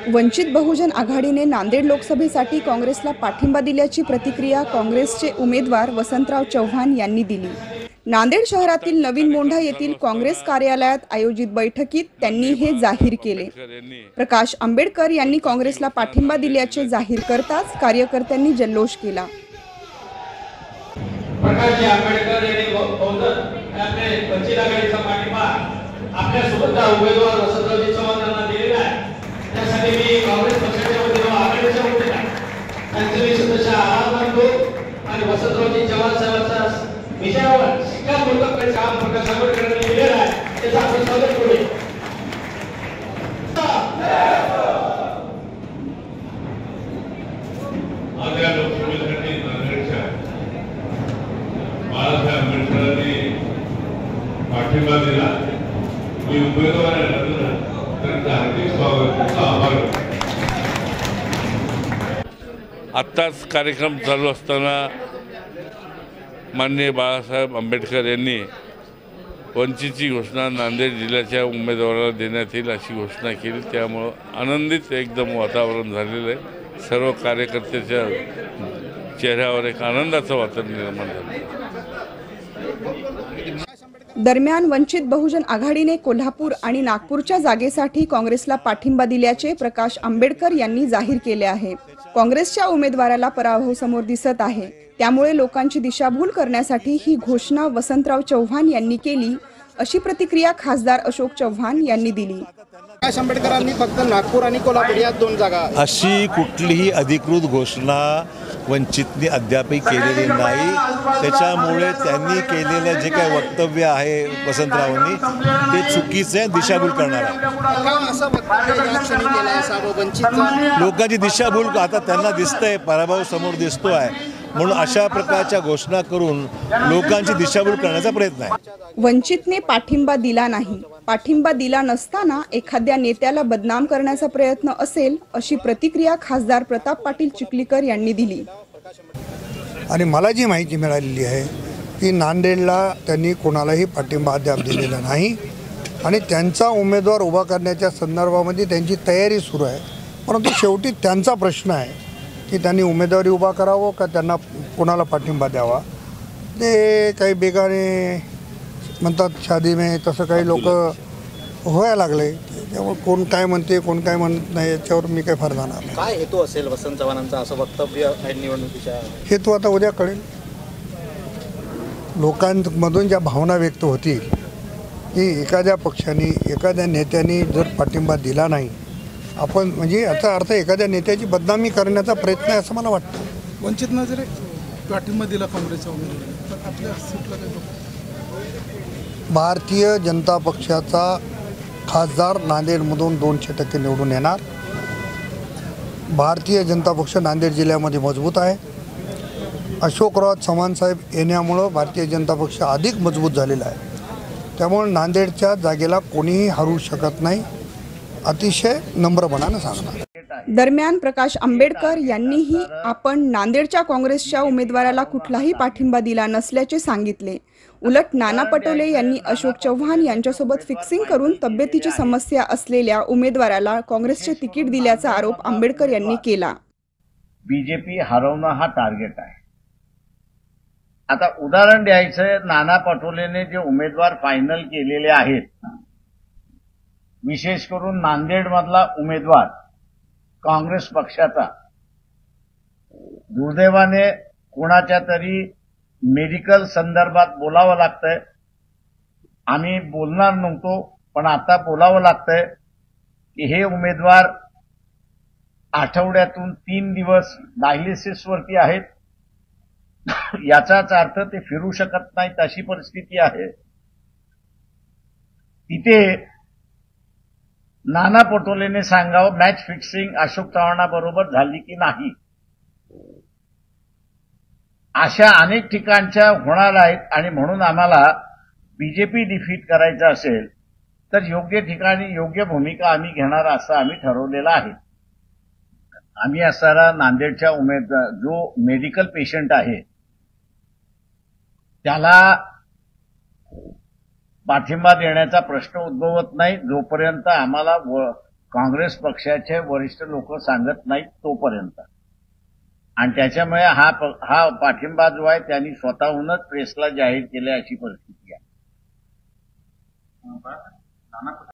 वंचित बहुजन आघाडीने नांदेड लोकसभेसाठी काँग्रेसला पाठिंबा दिल्याची प्रतिक्रिया काँग्रेसचे उमेदवार वसंतराव चव्हाण यांनी दिली। नांदेड शहरातील नवीन मोंढा येथील काँग्रेस कार्यालयात आयोजित बैठकीत त्यांनी हे जाहीर केले। प्रकाश आंबेडकर यांनी काँग्रेसला पाठिंबा दिल्याचे जाहीर करताच कार्यकर्त्यांनी जल्लोष केला। प्रकाश आंबेडकर यांनी आपले वंचित आघाडीचा पाठिंबा आपल्या सोबतचा उमेदवार वसंतराव चव्हाण यांना दिलेला आहे। त्यासाठी मी काँग्रेस पक्षाच्या वतीने आघाडीच्या वतीने त्यांचे मी सदस्य आभार मानतो आणि वसंतराव चव्हाण साहेबांचा विजयावर शिक्कामोर्तब करण्याचे काम प्रकाश आंबेडकर यांनी केलेलं आहे, त्याचा आपण स्वागत करूया। आजच्या लोकसभेसाठी नांदेडच्या बाळासाहेब आंबेडकरांनी पाठिंबा दिला। मी उमेदवार आहे त्यांचं हार्दिक स्वागत, आभार। आत्ताच कार्यक्रम चालू असताना माननीय बाळासाहेब आंबेडकर यांनी वंचितची घोषणा नांदेड जिल्ह्याच्या उमेदवाराला देण्यात येईल अशी घोषणा केली। त्यामुळे आनंदित एकदम वातावरण झालेलं आहे। सर्व कार्यकर्त्याच्या चेहऱ्यावर एक आनंदाचं वातावरण निर्माण झालं। दरम्यान वंचित बहुजन आघाडीने कोल्हापूर आणि नागपूरच्या जागेसाठी काँग्रेसला पाठिंबा दिल्याचे प्रकाश आंबेडकर यांनी जाहीर केले आहे। काँग्रेसच्या उमेदवाराला पराभव समोर दिसत आहे, त्यामुळे लोकांची दिशाभूल करण्यासाठी ही घोषणा वसंतराव चव्हाण यांनी केली अशी प्रतिक्रिया खासदार अशोक चव्हाण यांनी दिली। प्रकाश आंबेडकरांनी फक्त नागपूर आणि कोल्हापूर या दोन जागा, अशी कुठलीही अधिकृत घोषणा वंचितने अद्यापही केलेली नाही। त्याच्यामुळे त्यांनी केलेलं जे काही वक्तव्य आहे वसंतरावांनी ते चुकीचे दिशाभूल करणार आहे। लोकांची दिशाभूल आता त्यांना दिसतंय, पराभव समोर दिसतो आहे, म्हणून अशा प्रकारच्या घोषणा करून लोकांची दिशाभूल करण्याचा प्रयत्न आहे। वंचितने पाठिंबा दिला नाही, पाठिंबा दिला नसताना एखाद्या नेत्याला बदनाम करण्याचा प्रयत्न असेल अशी प्रतिक्रिया खासदार प्रताप पाटील चिखलीकर यांनी दिली। आणि मला जी माहिती मिळालेली आहे की नांदेडला त्यांनी कोणालाही पाठिंबा अद्याप दिलेला नाही आणि त्यांचा उमेदवार उभा करण्याच्या संदर्भामध्ये त्यांची तयारी सुरू आहे। परंतु शेवटी त्यांचा प्रश्न आहे की त्यांनी उमेदवारी उभा करावं का त्यांना कोणाला पाठिंबा द्यावा। ते काही बेगाने म्हणतात शादी में, तसं काही लोक व्हायला लागले। त्यामुळे कोण काय म्हणते कोण काय म्हणत नाही याच्यावर मी काही फार जाणार नाही। काय हेतू असेल वसंत चव्हाणांचा असं वक्तव्य आहे निवडणुकीच्या? हेतू आता उद्या कळेल। लोकांमधून ज्या भावना व्यक्त होतील की एखाद्या पक्षाने एखाद्या नेत्याने जर पाठिंबा दिला नाही, आपण म्हणजे याचा अर्थ एखाद्या नेत्याची बदनामी करण्याचा प्रयत्न आहे असं मला वाटतं। वंचितनं जर पाठिंबा दिला काँग्रेसच्या उमेदवाराला तर आपल्या सीटला काय? भारतीय जनता पक्षाचा खासदार नांदेडमधून 200% निवडून येणार। भारतीय जनता पक्ष नांदेड जिल्ह्यामध्ये मजबूत आहे। अशोकराव चव्हाण साहेब येण्यामुळं भारतीय जनता पक्ष अधिक मजबूत झालेला आहे। त्यामुळे नांदेडच्या जागेला कोणीही हरू शकत नाही, अतिशय नम्रपणाने सांगणार। दरम्यान प्रकाश आंबेडकर यांनीही आपण नांदेडच्या काँग्रेसच्या उमेदवाराला कुठलाही पाठिंबा दिला नसल्याचे सांगितले। उलट नाना पटोले यांनी अशोक चव्हाण यांच्यासोबत फिक्सिंग करून तब्येतीची समस्या असलेल्या उमेदवाराला काँग्रेसचे तिकीट दिल्याचा आरोप आंबेडकर यांनी केला। बीजेपी हरवणं हा टार्गेट आहे। आता उदाहरण द्यायचं, नाना पटोलेने जे उमेदवार फायनल केलेले आहेत, विशेष करून नांदेडमधला उमेदवार काँग्रेस पक्षाचा, दुर्दैवाने कोणाच्या तरी मेडिकल संदर्भात बोलावं लागतंय। आम्ही बोलणार नव्हतो पण आता बोलावं लागतंय की हे उमेदवार आठवड्यातून 3 दिवस डायलिसिसवरती आहेत। याचाच अर्थ ते फिरू शकत नाहीत अशी परिस्थिती आहे। तिथे नाना पटोलेने सांगावं मॅच फिक्सिंग अशोक चव्हाणाबरोबर झाली की नाही। अशा अनेक ठिकाणच्या होणार आहेत आणि म्हणून आम्हाला बीजेपी डिफीट करायचं असेल तर योग्य ठिकाणी योग्य भूमिका आम्ही घेणार असं आम्ही ठरवलेलं आहे। आम्ही असणारा नांदेडच्या उमेदवार जो मेडिकल पेशंट आहे त्याला पाठिंबा देण्याचा प्रश्न उद्भवत नाही जोपर्यंत आम्हाला काँग्रेस पक्षाचे वरिष्ठ लोक सांगत नाहीत तोपर्यंत. आणि त्याच्यामुळे हा पाठिंबा जो आहे त्यांनी स्वतःहूनच प्रेसला जाहीर केला अशी परिस्थिती आहे.